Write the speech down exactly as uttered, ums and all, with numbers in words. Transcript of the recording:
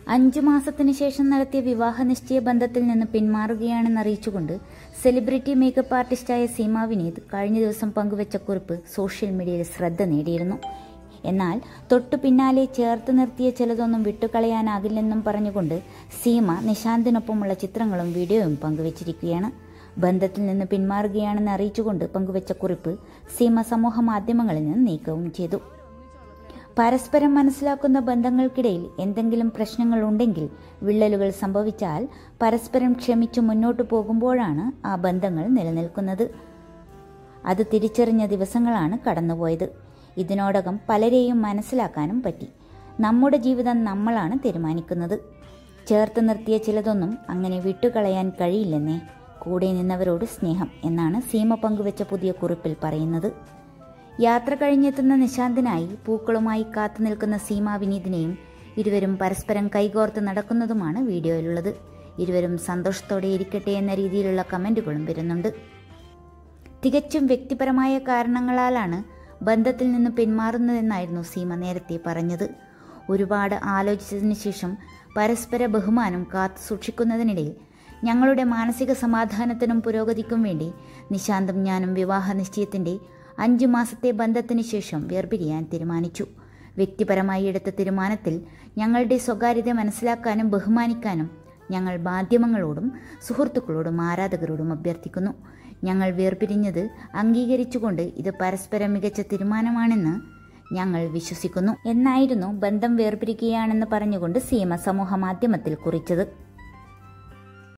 അഞ്ചു മാസത്തിനു ശേഷം നടത്തിയ വിവാഹ നിശ്ചയ ബന്ധത്തിൽ നിന്ന് പിന്മാറുകയാണെന്ന് അറിയിച്ചുകൊണ്ട് സെലിബ്രിറ്റി മേക്കപ്പ് ആർട്ടിസ്റ്റായ സീമ വിനീത് കഴിഞ്ഞ ദിവസം പങ്കുവച്ച കുറിപ്പ് സോഷ്യൽ മീഡിയയിൽ ശ്രദ്ധ നേടിയിരുന്നു. എന്നാൽ തൊട്ടു പിന്നാലെ ചേർത്ത് നിർത്തിയ ചിലതൊന്നും വിട്ടുകളയാനാകില്ലെന്നും പറഞ്ഞുകൊണ്ട് സീമ നിശാന്തിനൊപ്പമുള്ള ചിത്രങ്ങളും വീഡിയോയും പങ്കുവച്ചിരിക്കുകയാണ്. ബന്ധത്തിൽ നിന്ന് പിന്മാറുകയാണെന്ന് അറിയിച്ചുകൊണ്ട് പങ്കുവച്ച കുറിപ്പ് സീമ സമൂഹ മാധ്യമങ്ങളിൽ നിന്ന് നീക്കവും ചെയ്തു. പരസ്പരം മനസ്സിലാക്കുന്ന ബന്ധങ്ങൾക്കിടയിൽ എന്തെങ്കിലും പ്രശ്നങ്ങൾ ഉണ്ടെങ്കിൽ, വിള്ളലുകൾ സംഭവിച്ചാൽ പരസ്പരം ക്ഷമിച്ചു മുന്നോട്ടു പോകുമ്പോഴാണ് ആ ബന്ധങ്ങൾ നിലനിൽക്കുന്നത്. അത് തിരിച്ചറിഞ്ഞ ദിവസങ്ങളാണ് കടന്നുപോയത്. ഇതിനോടകം പലരെയും മനസ്സിലാക്കാനും പറ്റി. നമ്മുടെ ജീവിതം നമ്മളാണ് തീരുമാനിക്കുന്നത്. ചേർത്ത് നിർത്തിയ ചിലതൊന്നും അങ്ങനെ വിട്ടുകളയാൻ കഴിയില്ലെന്നേ. കൂടെ നിന്നവരോട് സ്നേഹം എന്നാണ് സീമ പങ്കുവെച്ച പുതിയ കുറിപ്പിൽ പറയുന്നത്. യാത്ര കഴിഞ്ഞെത്തുന്ന നിശാന്തിനായി പൂക്കളുമായി കാത്തു നിൽക്കുന്ന സീമ വിനീതിനെയും ഇരുവരും പരസ്പരം കൈകോർത്ത് നടക്കുന്നതുമാണ് വീഡിയോയിലുള്ളത്. ഇരുവരും സന്തോഷത്തോടെ ഇരിക്കട്ടെ എന്ന രീതിയിലുള്ള കമന്റുകളും വരുന്നുണ്ട്. തികച്ചും വ്യക്തിപരമായ കാരണങ്ങളാലാണ് ബന്ധത്തിൽ നിന്ന് പിന്മാറുന്നതെന്നായിരുന്നു സീമ നേരത്തെ പറഞ്ഞത്. ഒരുപാട് ആലോചിച്ചതിന് ശേഷം പരസ്പര ബഹുമാനം കാത്തു സൂക്ഷിക്കുന്നതിനിടയിൽ ഞങ്ങളുടെ മാനസിക സമാധാനത്തിനും പുരോഗതിക്കും വേണ്ടി നിശാന്തും ഞാനും വിവാഹ നിശ്ചയത്തിന്റെ അഞ്ചു മാസത്തെ ബന്ധത്തിന് ശേഷം വേർപിരിയാൻ തീരുമാനിച്ചു. വ്യക്തിപരമായി എടുത്ത തീരുമാനത്തിൽ ഞങ്ങളുടെ സ്വകാര്യത മനസ്സിലാക്കാനും ബഹുമാനിക്കാനും ഞങ്ങൾ മാധ്യമങ്ങളോടും സുഹൃത്തുക്കളോടും ആരാധകരോടും അഭ്യർത്ഥിക്കുന്നു. ഞങ്ങൾ വേർപിരിഞ്ഞത് അംഗീകരിച്ചുകൊണ്ട് ഇത് പരസ്പരം മികച്ച തീരുമാനമാണെന്ന് ഞങ്ങൾ വിശ്വസിക്കുന്നു എന്നായിരുന്നു ബന്ധം വേർപിരിക്കുകയാണെന്ന് പറഞ്ഞുകൊണ്ട് സീമ സമൂഹ മാധ്യമത്തിൽ കുറിച്ചത്.